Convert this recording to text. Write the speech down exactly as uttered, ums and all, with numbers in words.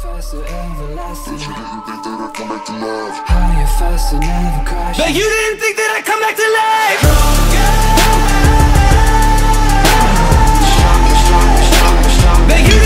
faster, everlasting. Bet you didn't think that I'd come back to life. Higher, faster, never crash. But you didn't think that I'd come back to life. Stronger, stronger, stronger, stronger, stronger. But you